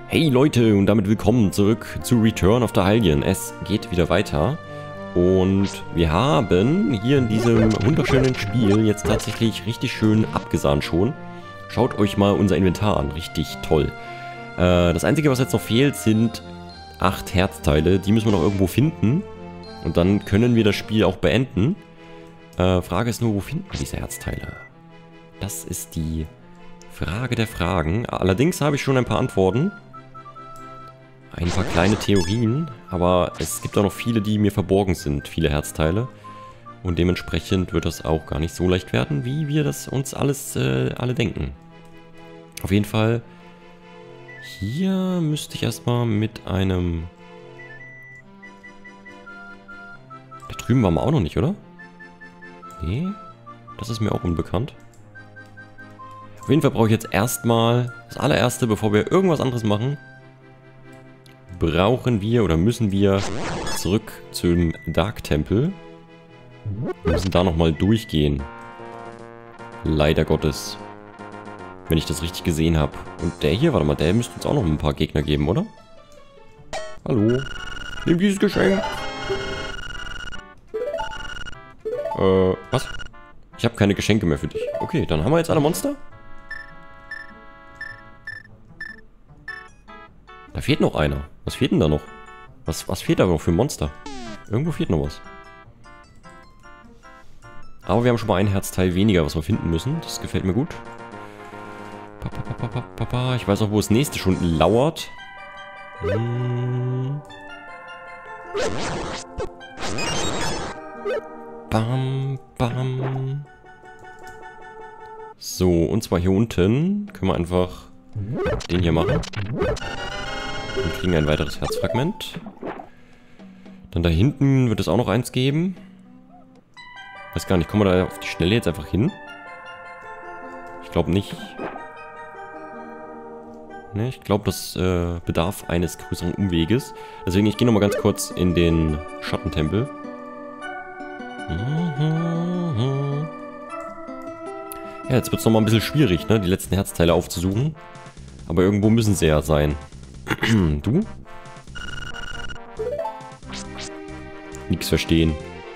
Hey Leute und damit willkommen zurück zu Return of the Hylian. Es geht wieder weiter und wir haben hier in diesem wunderschönen Spiel jetzt tatsächlich richtig schön abgesahnt schon. Schaut euch mal unser Inventar an, richtig toll. Das Einzige, was jetzt noch fehlt, sind 8 Herzteile. Die müssen wir noch irgendwo finden und dann können wir das Spiel auch beenden. Frage ist nur, wo finden wir diese Herzteile? Das ist die Frage der Fragen. Allerdings habe ich schon ein paar Antworten. Ein paar kleine Theorien, aber es gibt auch noch viele, die mir verborgen sind, viele Herzteile. Und dementsprechend wird das auch gar nicht so leicht werden, wie wir das uns alles alle denken. Auf jeden Fall, hier müsste ich erstmal mit einem... Da drüben waren wir auch noch nicht, oder? Nee, das ist mir auch unbekannt. Auf jeden Fall brauche ich jetzt erstmal das allererste, bevor wir irgendwas anderes machen, brauchen wir oder müssen wir zurück zum Dark Tempel. Wir müssen da nochmal durchgehen. Leider Gottes. Wenn ich das richtig gesehen habe. Und der hier, warte mal, der müsste uns auch noch ein paar Gegner geben, oder? Hallo. Nimm dieses Geschenk. Was? Ich habe keine Geschenke mehr für dich. Okay, dann haben wir jetzt alle Monster? Da fehlt noch einer. Was fehlt denn da noch? Was fehlt da noch für ein Monster? Irgendwo fehlt noch was. Aber wir haben schon mal ein Herzteil weniger, was wir finden müssen. Das gefällt mir gut. Ich weiß auch, wo das nächste schon lauert. Bam, bam. So, und zwar hier unten können wir einfach den hier machen. Wir kriegen ein weiteres Herzfragment. Dann da hinten wird es auch noch eins geben. Weiß gar nicht, kommen wir da auf die Schnelle jetzt einfach hin? Ich glaube nicht. Ne, ich glaube, das bedarf eines größeren Umweges. Deswegen, ich gehe nochmal ganz kurz in den Schattentempel. Ja, jetzt wird es nochmal ein bisschen schwierig, ne, die letzten Herzteile aufzusuchen. Aber irgendwo müssen sie ja sein. Du? Nix verstehen.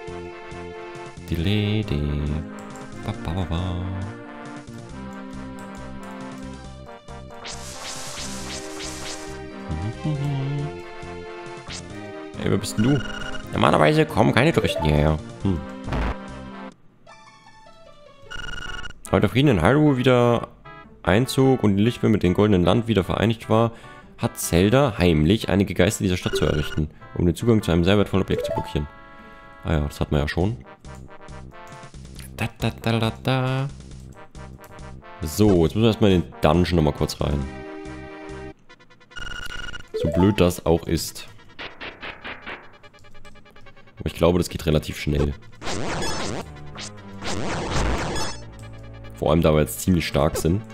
Ey, wer bist denn du? Normalerweise kommen keine Touristen hierher. Heute Frieden in Hyrule wieder Einzug und die Lichtwelt mit dem goldenen Land wieder vereinigt war, hat Zelda heimlich einige Geister dieser Stadt zu errichten, um den Zugang zu einem sehr wertvollen Objekt zu blockieren. Ah ja, das hat man ja schon. So, jetzt müssen wir erstmal in den Dungeon nochmal kurz rein. So blöd das auch ist. Aber ich glaube, das geht relativ schnell. Vor allem, da wir jetzt ziemlich stark sind.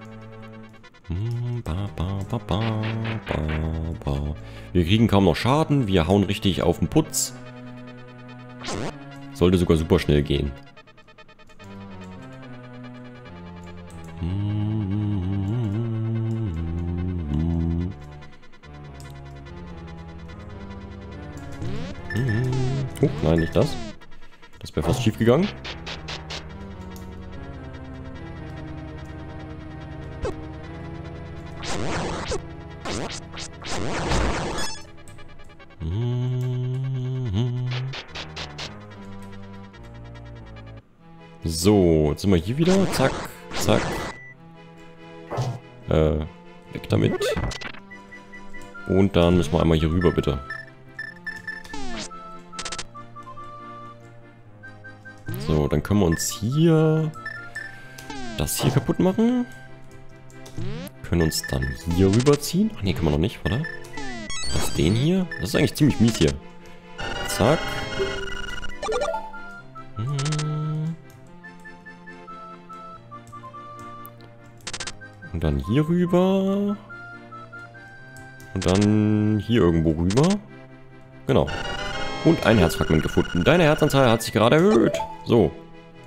Wir kriegen kaum noch Schaden, wir hauen richtig auf den Putz. Sollte sogar super schnell gehen. Oh, nein, nicht das. Das wäre fast schief gegangen. So, jetzt sind wir hier wieder. Zack, zack. Weg damit. Und dann müssen wir einmal hier rüber, bitte. So, dann können wir uns hier das hier kaputt machen. Können uns dann hier rüberziehen. Ach nee, können wir noch nicht, oder? Was ist den hier? Das ist eigentlich ziemlich mies hier. Zack. Und dann hier rüber. Und dann hier irgendwo rüber. Genau. Und ein Herzfragment gefunden. Deine Herzanzahl hat sich gerade erhöht. So.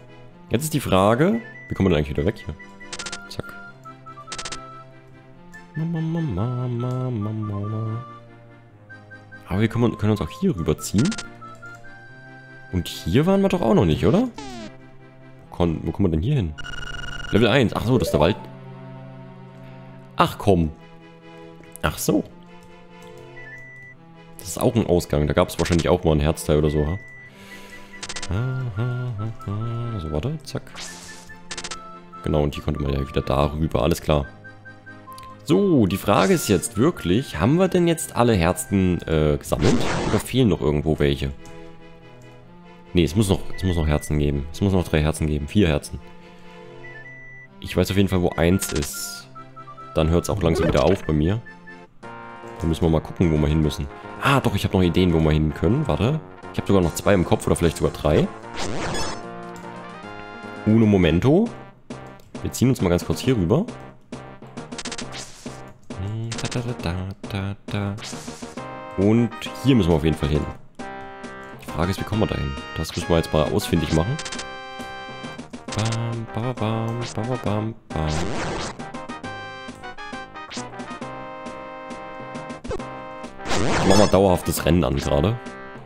Jetzt ist die Frage, wie kommen wir denn eigentlich wieder weg hier? Zack. Aber wir können uns auch hier rüberziehen. Und hier waren wir doch auch noch nicht, oder? Wo kommen wir denn hier hin? Level 1. Ach so, das ist der Wald. Ach komm. Ach so. Das ist auch ein Ausgang. Da gab es wahrscheinlich auch mal ein Herzteil oder so. So, warte. Zack. Genau, und hier konnte man ja wieder darüber. Alles klar. So, die Frage ist jetzt wirklich, haben wir denn jetzt alle Herzen gesammelt? Oder fehlen noch irgendwo welche? Ne, es muss noch Herzen geben. Es muss noch 3 Herzen geben. 4 Herzen. Ich weiß auf jeden Fall, wo 1 ist. Dann hört es auch langsam wieder auf bei mir. Da müssen wir mal gucken, wo wir hin müssen. Ah, doch, ich habe noch Ideen, wo wir hin können. Warte. Ich habe sogar noch 2 im Kopf oder vielleicht sogar 3. Uno momento. Wir ziehen uns mal ganz kurz hier rüber. Und hier müssen wir auf jeden Fall hin. Die Frage ist, wie kommen wir da hin? Das müssen wir jetzt mal ausfindig machen. Bam, bam, bam, bam, bam, bam. Ich mach mal dauerhaftes Rennen an gerade.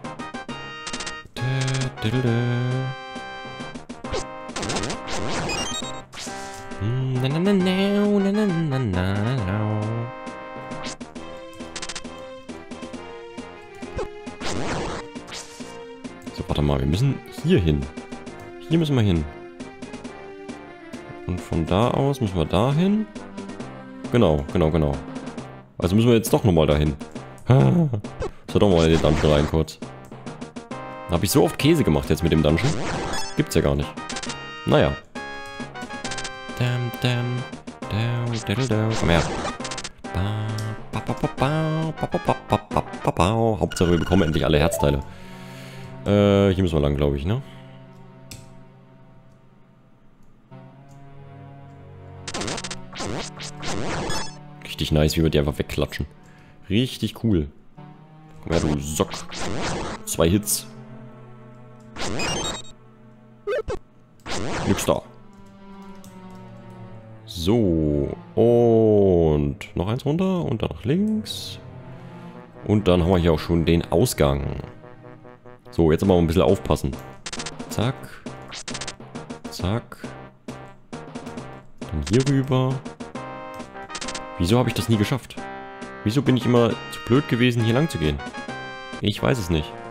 So, warte mal, wir müssen hier hin. Hier müssen wir hin. Und von da aus müssen wir da hin. Genau. Also müssen wir jetzt doch nochmal dahin. So, doch mal in den Dungeon rein kurz. Da habe ich so oft Käse gemacht jetzt mit dem Dungeon. Gibt's ja gar nicht. Naja. Komm her. Hauptsache wir bekommen endlich alle Herzteile. Hier müssen wir lang, glaube ich, ne? Richtig nice, wie wir die einfach wegklatschen. Richtig cool. Komm her, du Sock. 2 Hits. Nix da. So. Und noch eins runter und dann nach links. Und dann haben wir hier auch schon den Ausgang. So, jetzt aber mal ein bisschen aufpassen. Zack. Zack. Dann hier rüber. Wieso habe ich das nie geschafft? Wieso bin ich immer zu blöd gewesen, hier lang zu gehen? Ich weiß es nicht.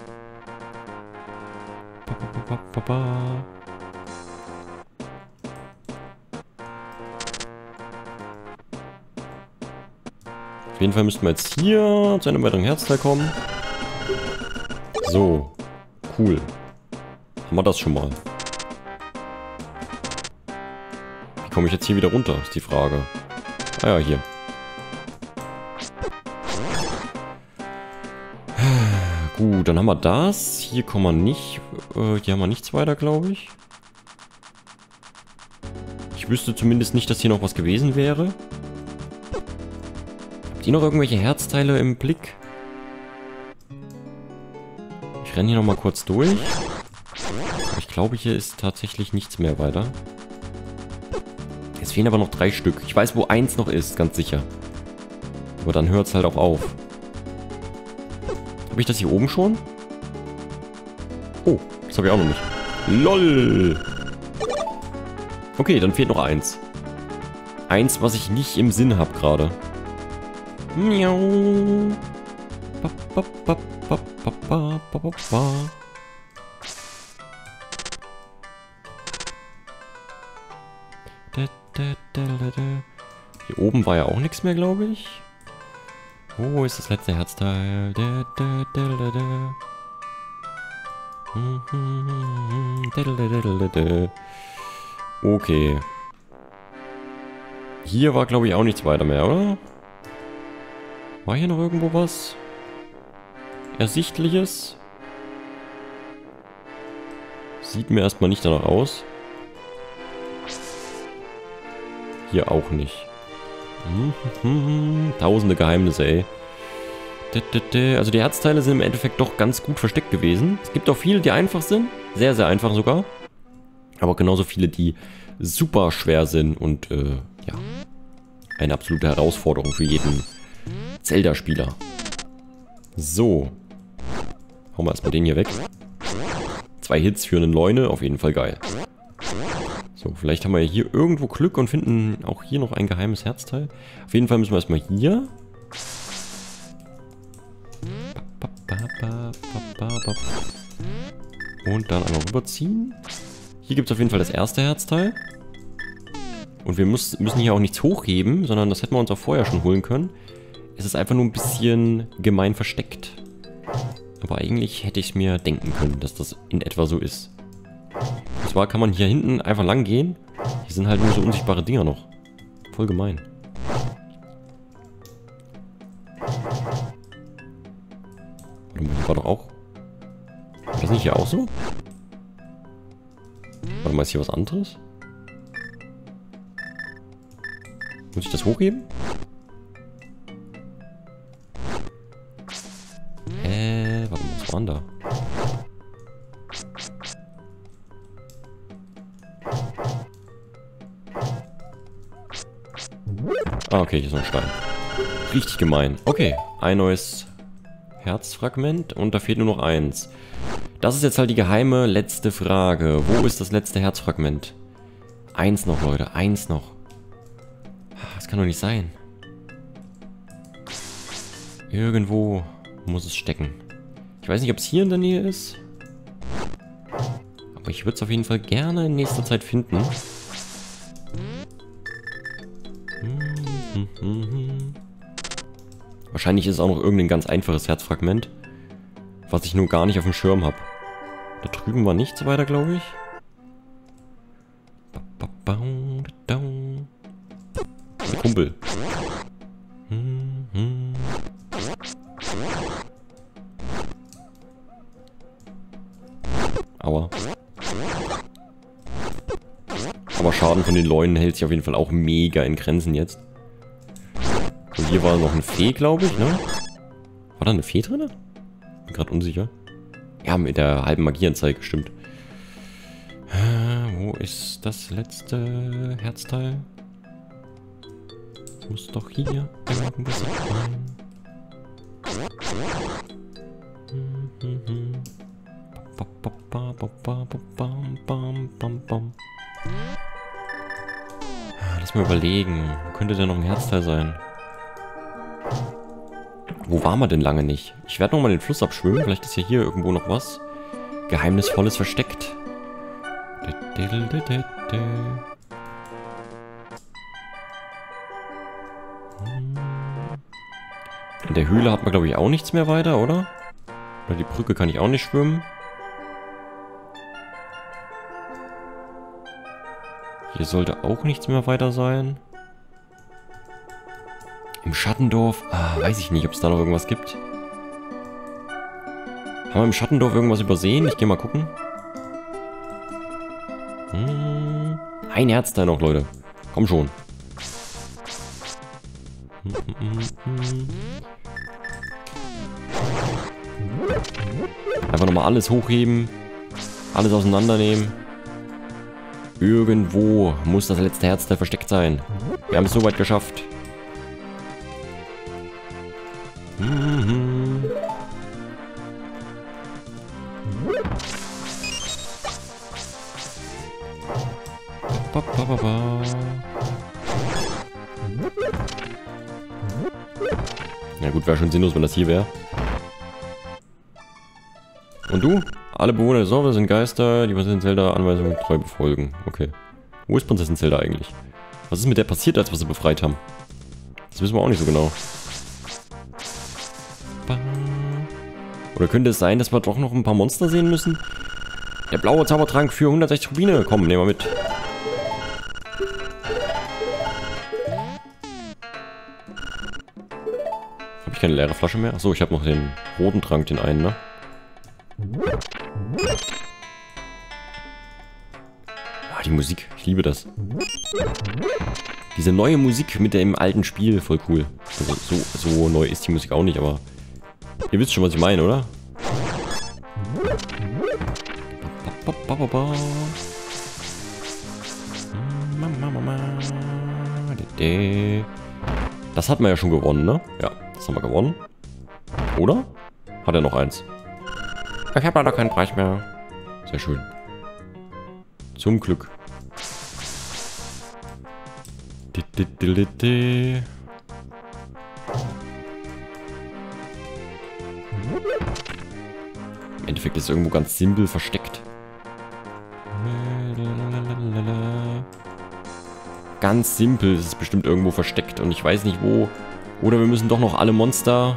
Auf jeden Fall müssten wir jetzt hier zu einem weiteren Herzteil kommen. So. Cool. Haben wir das schon mal. Wie komme ich jetzt hier wieder runter, ist die Frage. Ah ja, hier. Gut, dann haben wir das. Hier kommen wir nicht. Hier haben wir nichts weiter, glaube ich. Ich wüsste zumindest nicht, dass hier noch was gewesen wäre. Habt ihr noch irgendwelche Herzteile im Blick? Ich renne hier nochmal kurz durch. Ich glaube, hier ist tatsächlich nichts mehr weiter. Es fehlen aber noch 3 Stück. Ich weiß, wo 1 noch ist, ganz sicher. Aber dann hört es halt auch auf. Habe ich das hier oben schon? Oh, das habe ich auch noch nicht. LOL! Okay, dann fehlt noch 1. 1, was ich nicht im Sinn habe gerade. Miau. Hier oben war ja auch nichts mehr, glaube ich. Wo ist das letzte Herzteil? Okay. Hier war, glaube ich, auch nichts weiter mehr, oder? War hier noch irgendwo was Ersichtliches? Sieht mir erstmal nicht danach aus. Hier auch nicht. Tausende Geheimnisse, ey. Also die Herzteile sind im Endeffekt doch ganz gut versteckt gewesen. Es gibt auch viele, die einfach sind. Sehr, sehr einfach sogar. Aber genauso viele, die super schwer sind und, ja. eine absolute Herausforderung für jeden Zelda-Spieler. So. Hauen wir erstmal den hier weg. 2 Hits für einen Leune, auf jeden Fall geil. So, vielleicht haben wir ja hier irgendwo Glück und finden auch hier noch ein geheimes Herzteil. Auf jeden Fall müssen wir erstmal hier. Und dann einmal rüberziehen. Hier gibt es auf jeden Fall das erste Herzteil. Und wir müssen hier auch nichts hochheben, sondern das hätten wir uns auch vorher schon holen können. Es ist einfach nur ein bisschen gemein versteckt. Aber eigentlich hätte ich mir denken können, dass das in etwa so ist. Und zwar kann man hier hinten einfach lang gehen. Hier sind halt nur so unsichtbare Dinger noch. Voll gemein. Warte mal, hier war doch auch... War das nicht hier auch so? Warte mal, ist hier was anderes? Muss ich das hochheben? Warte mal, was war denn da? Ah, okay, hier ist noch ein Stein. Richtig gemein. Okay, ein neues Herzfragment und da fehlt nur noch eins. Das ist jetzt halt die geheime letzte Frage. Wo ist das letzte Herzfragment? Eins noch, Leute, eins noch. Das kann doch nicht sein. Irgendwo muss es stecken. Ich weiß nicht, ob es hier in der Nähe ist. Aber ich würde es auf jeden Fall gerne in nächster Zeit finden. Wahrscheinlich ist es auch noch irgendein ganz einfaches Herzfragment, was ich nur gar nicht auf dem Schirm habe. Da drüben war nichts weiter, glaube ich. Ein Kumpel. Aua. Aber Schaden von den Leunen hält sich auf jeden Fall auch mega in Grenzen jetzt. Und hier war noch eine Fee, glaube ich, ne? War da eine Fee drin? Bin gerade unsicher. Ja, mit der halben Magieanzeige, stimmt. Wo ist das letzte Herzteil? Das muss doch hier irgendwo sein. Lass mal überlegen. Wo könnte denn noch ein Herzteil sein? Wo waren wir denn lange nicht? Ich werde nochmal den Fluss abschwimmen. Vielleicht ist ja hier irgendwo noch was Geheimnisvolles versteckt. In der Höhle hat man, glaube ich, auch nichts mehr weiter, oder? Oder die Brücke kann ich auch nicht schwimmen. Hier sollte auch nichts mehr weiter sein. Im Schattendorf, weiß ich nicht, ob es da noch irgendwas gibt. Haben wir im Schattendorf irgendwas übersehen? Ich gehe mal gucken. Ein Herzteil noch, Leute. Komm schon. Einfach nochmal alles hochheben. Alles auseinandernehmen. Irgendwo muss das letzte Herzteil versteckt sein. Wir haben es soweit geschafft. Ja gut, wäre schon sinnlos, wenn das hier wäre. Und du? Alle Bewohner des Dorfes sind Geister, die Prinzessin Zelda Anweisungen treu befolgen. Okay. Wo ist Prinzessin Zelda eigentlich? Was ist mit der passiert, als wir sie befreit haben? Das wissen wir auch nicht so genau. Oder könnte es sein, dass wir doch noch ein paar Monster sehen müssen? Der blaue Zaubertrank für 160 Rubine. Komm, nehmen wir mit. Habe ich keine leere Flasche mehr? Achso, ich habe noch den roten Trank, den einen, ne? Ah, die Musik. Ich liebe das. Diese neue Musik mit dem alten Spiel. Voll cool. Also so neu ist die Musik auch nicht, aber... Ihr wisst schon, was ich meine, oder? Das hat man ja schon gewonnen, ne? Ja, das haben wir gewonnen. Oder? Hat er noch eins? Ich habe leider keinen Preis mehr. Sehr schön. Zum Glück. Im Endeffekt ist es irgendwo ganz simpel versteckt. Ganz simpel ist es bestimmt irgendwo versteckt und ich weiß nicht wo. Oder wir müssen doch noch alle Monster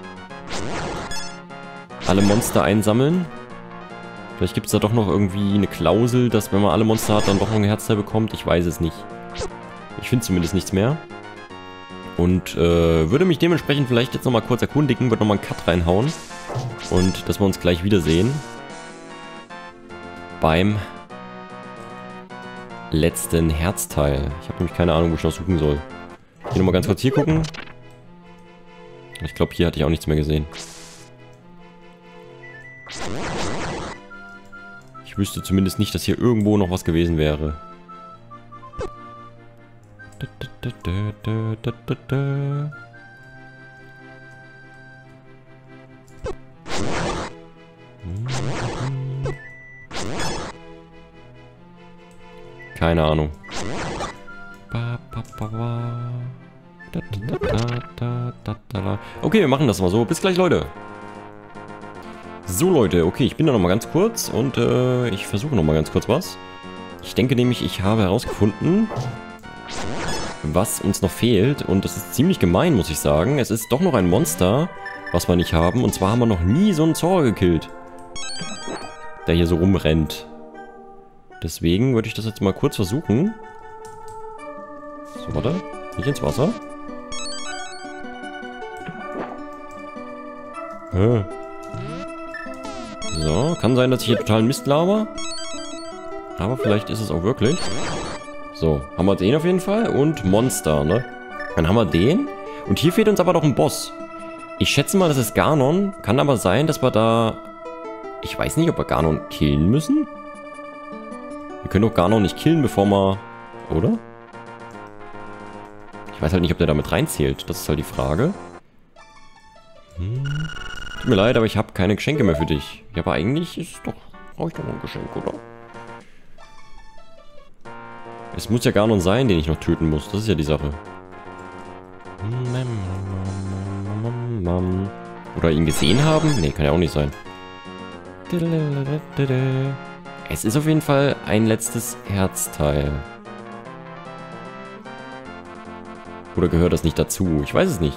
einsammeln. Vielleicht gibt es da doch noch irgendwie eine Klausel, dass wenn man alle Monster hat, dann doch noch ein Herzteil bekommt. Ich weiß es nicht. Ich finde zumindest nichts mehr. Und würde mich dementsprechend vielleicht jetzt nochmal kurz erkundigen, würde nochmal einen Cut reinhauen. Und dass wir uns gleich wiedersehen. Beim letzten Herzteil. Ich habe nämlich keine Ahnung, wo ich noch suchen soll. Ich gehe nochmal ganz kurz hier gucken. Ich glaube, hier hatte ich auch nichts mehr gesehen. Ich wüsste zumindest nicht, dass hier irgendwo noch was gewesen wäre. Keine Ahnung. Okay, wir machen das mal so. Bis gleich, Leute. So, Leute. Okay, ich bin da nochmal ganz kurz und ich versuche nochmal ganz kurz was. Ich denke nämlich, ich habe herausgefunden, was uns noch fehlt. Und das ist ziemlich gemein, muss ich sagen. Es ist doch noch ein Monster, was wir nicht haben. Und zwar haben wir noch nie so einen Zora gekillt, der hier so rumrennt. Deswegen würde ich das jetzt mal kurz versuchen. So, warte. Nicht ins Wasser. So, kann sein, dass ich hier totalen Mist laber. Aber vielleicht ist es auch wirklich. So, haben wir den auf jeden Fall. Und Monster, ne? Dann haben wir den. Und hier fehlt uns aber noch ein Boss. Ich schätze mal, das ist Ganon. Kann aber sein, dass wir da... Ich weiß nicht, ob wir Ganon killen müssen. Wir können doch Ganon nicht killen, bevor wir... Oder? Ich weiß halt nicht, ob der damit reinzählt. Das ist halt die Frage. Tut mir leid, aber ich habe keine Geschenke mehr für dich. Ja, aber eigentlich ist doch... Brauche ich doch noch ein Geschenk, oder? Es muss ja Ganon sein, den ich noch töten muss. Das ist ja die Sache. Oder ihn gesehen haben? Nee, kann ja auch nicht sein. Es ist auf jeden Fall ein letztes Herzteil. Oder gehört das nicht dazu? Ich weiß es nicht.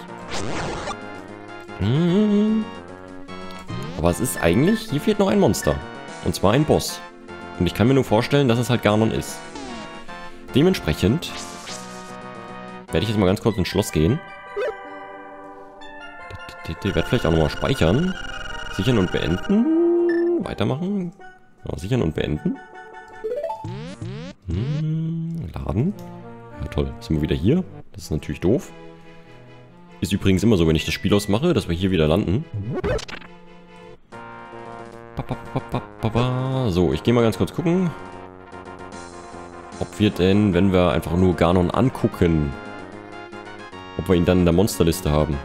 Aber es ist eigentlich... Hier fehlt noch ein Monster. Und zwar ein Boss. Und ich kann mir nur vorstellen, dass es halt Ganon ist. Dementsprechend werde ich jetzt mal ganz kurz ins Schloss gehen. Ich werde vielleicht auch nochmal speichern. Sichern und beenden. Weitermachen. Ja, sichern und beenden. Laden. Ja, toll. Sind wir wieder hier. Das ist natürlich doof. Ist übrigens immer so, wenn ich das Spiel ausmache, dass wir hier wieder landen. So, ich gehe mal ganz kurz gucken. Ob wir denn, wenn wir einfach nur Ganon angucken, ob wir ihn dann in der Monsterliste haben.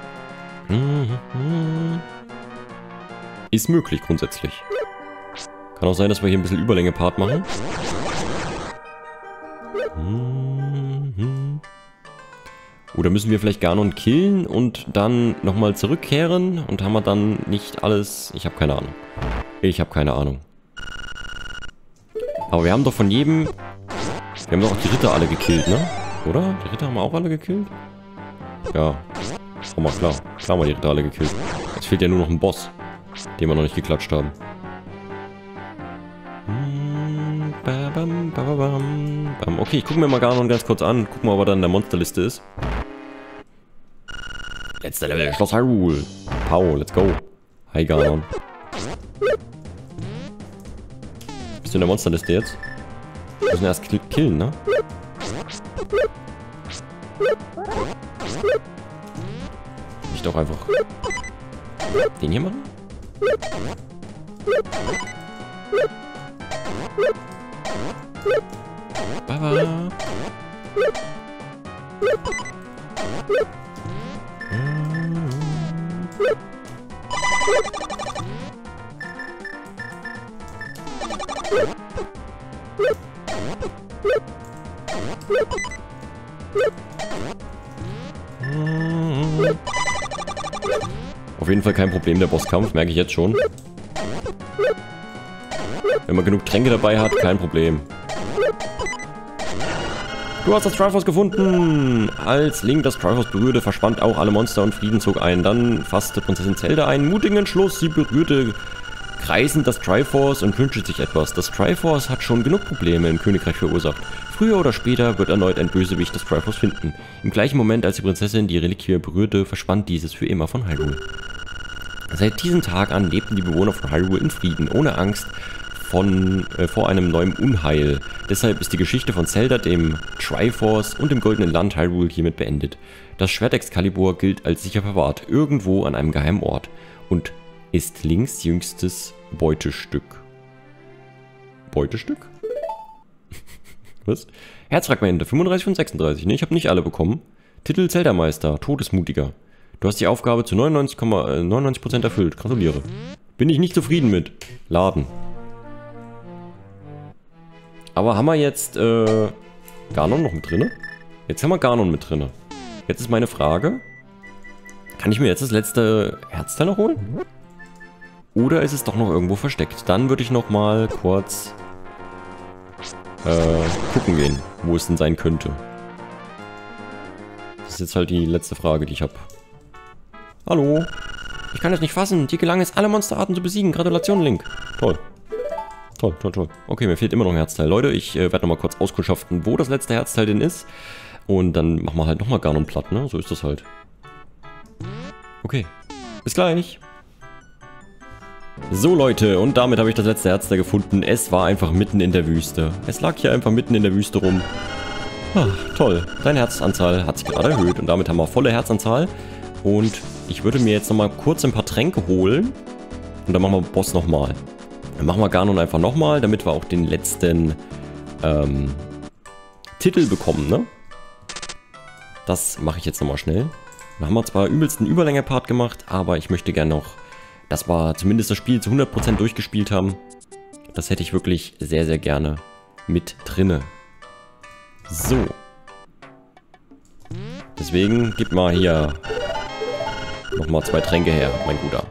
Ist möglich grundsätzlich. Kann auch sein, dass wir hier ein bisschen Überlänge-Part machen. Oder müssen wir vielleicht Ganon killen und dann nochmal zurückkehren und haben wir dann nicht alles... Ich habe keine Ahnung. Ich habe keine Ahnung. Aber wir haben doch von jedem... Wir haben doch auch die Ritter alle gekillt, ne? Oder? Die Ritter haben wir auch alle gekillt? Ja. Oh mal klar. Klar haben wir die Ritter alle gekillt. Jetzt fehlt ja nur noch ein Boss, den wir noch nicht geklatscht haben. Okay, ich gucke mir mal Ganon ganz kurz an. Gucken wir, ob er dann in der Monsterliste ist. Letzter Level, Schloss Hyrule. Pow, let's go. Hi Ganon. Bist du in der Monsterliste jetzt? Wir müssen erst killen, ne? Ich doch einfach den hier machen? Baba. Auf jeden Fall kein Problem, der Bosskampf, merke ich jetzt schon. Wenn man genug Tränke dabei hat, kein Problem. Du hast das Triforce gefunden! Als Link das Triforce berührte, verschwand auch alle Monster und Frieden zog ein. Dann fasste Prinzessin Zelda einen mutigen Entschluss. Sie berührte kreisend das Triforce und wünschte sich etwas. Das Triforce hat schon genug Probleme im Königreich verursacht. Früher oder später wird erneut ein Bösewicht das Triforce finden. Im gleichen Moment, als die Prinzessin die Reliquie berührte, verschwand dieses für immer von Hyrule. Seit diesem Tag an lebten die Bewohner von Hyrule in Frieden, ohne Angst vor einem neuen Unheil. Deshalb ist die Geschichte von Zelda, dem Triforce und dem Goldenen Land Hyrule hiermit beendet. Das Schwert Excalibur gilt als sicher verwahrt, irgendwo an einem geheimen Ort und ist Links jüngstes Beutestück. Beutestück? Was? Herzfragmente, 35 von 36. Ne, ich habe nicht alle bekommen. Titel Zelda-Meister, Todesmutiger. Du hast die Aufgabe zu 99,99% erfüllt. Gratuliere. Bin ich nicht zufrieden mit. Laden. Aber haben wir jetzt Ganon noch mit drinne? Jetzt haben wir Ganon mit drinne. Jetzt ist meine Frage. Kann ich mir jetzt das letzte Herzteil noch holen? Oder ist es doch noch irgendwo versteckt? Dann würde ich noch mal kurz gucken gehen, wo es denn sein könnte. Das ist jetzt halt die letzte Frage, die ich habe. Hallo? Ich kann das nicht fassen. Dir gelang es, alle Monsterarten zu besiegen. Gratulation, Link. Toll. Toll, toll, toll. Okay, mir fehlt immer noch ein Herzteil. Leute, ich werde nochmal kurz auskundschaften, wo das letzte Herzteil denn ist. Und dann machen wir halt nochmal Ganon platt, ne? So ist das halt. Okay. Bis gleich. So, Leute, und damit habe ich das letzte Herzteil gefunden. Es war einfach mitten in der Wüste. Es lag hier einfach mitten in der Wüste rum. Ach, toll. Deine Herzanzahl hat sich gerade erhöht und damit haben wir volle Herzanzahl. Und ich würde mir jetzt nochmal kurz ein paar Tränke holen. Und dann machen wir Boss nochmal. Dann machen wir Ganon einfach nochmal, damit wir auch den letzten Titel bekommen, ne? Das mache ich jetzt nochmal schnell. Dann haben wir zwar übelsten Überlänge-Part gemacht, aber ich möchte gerne noch, dass wir zumindest das Spiel zu 100% durchgespielt haben. Das hätte ich wirklich sehr, sehr gerne mit drinne. So. Deswegen gib mal hier nochmal 2 Tränke her, mein Guter.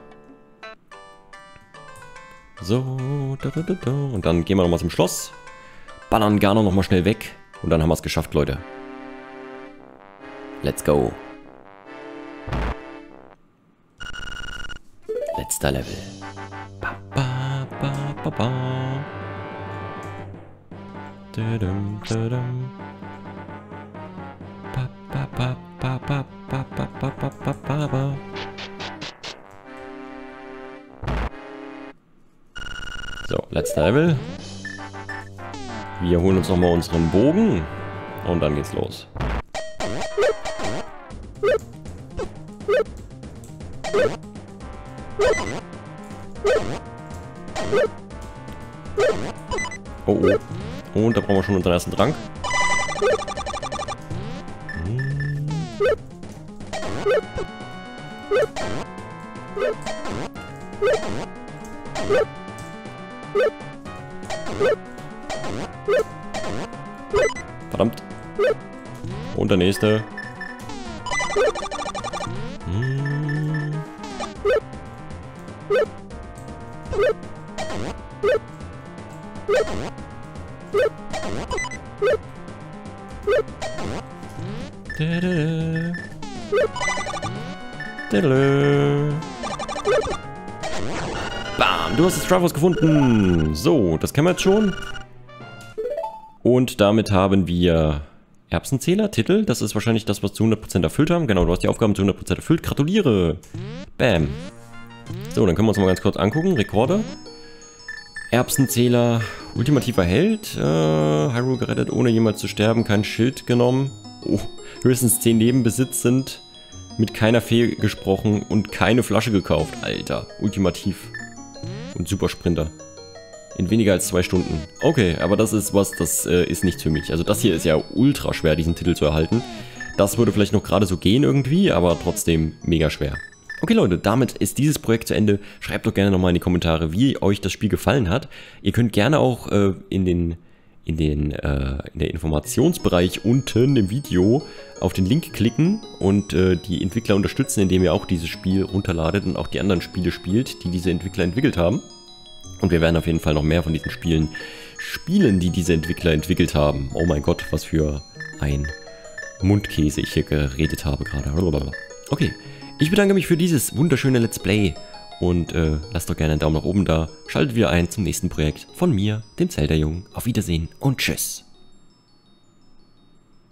So, und dann gehen wir nochmal zum Schloss. Ballern Ganon nochmal schnell weg. Und dann haben wir es geschafft, Leute. Let's go. Letzter Level. Ba, ba, ba, ba, ba. Dudum, dudum. Ba, ba, ba, ba, ba, ba, ba, ba, ba, ba, ba. So, letzter Level. Wir holen uns nochmal unseren Bogen. Und dann geht's los. Oh, oh. Und da brauchen wir schon unseren ersten Trank. Verdammt. Und der nächste. Bam, du hast das Triforce gefunden. So, das kennen wir jetzt schon. Und damit haben wir Erbsenzähler, Titel. Das ist wahrscheinlich das, was zu 100% erfüllt haben. Genau, du hast die Aufgaben zu 100% erfüllt. Gratuliere. Bam. So, dann können wir uns mal ganz kurz angucken. Rekorde. Erbsenzähler, ultimativer Held. Hyrule gerettet, ohne jemals zu sterben. Kein Schild genommen. Oh, höchstens 10 Leben besitzend. Mit keiner Fee gesprochen und keine Flasche gekauft. Alter, ultimativ. Und Supersprinter. In weniger als 2 Stunden. Okay, aber das ist was, das ist nichts für mich. Also das hier ist ja ultra schwer, diesen Titel zu erhalten. Das würde vielleicht noch gerade so gehen irgendwie, aber trotzdem mega schwer. Okay Leute, damit ist dieses Projekt zu Ende. Schreibt doch gerne nochmal in die Kommentare, wie euch das Spiel gefallen hat. Ihr könnt gerne auch in der Informationsbereich unten im Video auf den Link klicken und die Entwickler unterstützen, indem ihr auch dieses Spiel runterladet und auch die anderen Spiele spielt, die diese Entwickler entwickelt haben. Und wir werden auf jeden Fall noch mehr von diesen Spielen spielen, die diese Entwickler entwickelt haben. Oh mein Gott, was für ein Mundkäse ich hier geredet habe gerade. Okay, ich bedanke mich für dieses wunderschöne Let's Play und lasst doch gerne einen Daumen nach oben da. Schaltet wieder ein zum nächsten Projekt von mir, dem Zelda-Jungen. Auf Wiedersehen und tschüss.